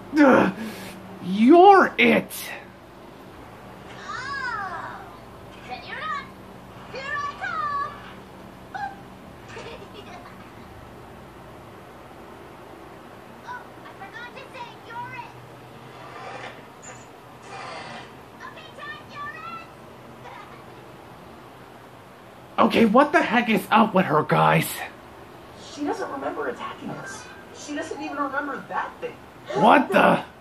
You're it! Oh, then you're not. Here I come. Oh, I forgot to say you're it. Okay, Jack, you're it. Okay, what the heck is up with her, guys? She doesn't remember attacking us. She doesn't even remember that thing. What the?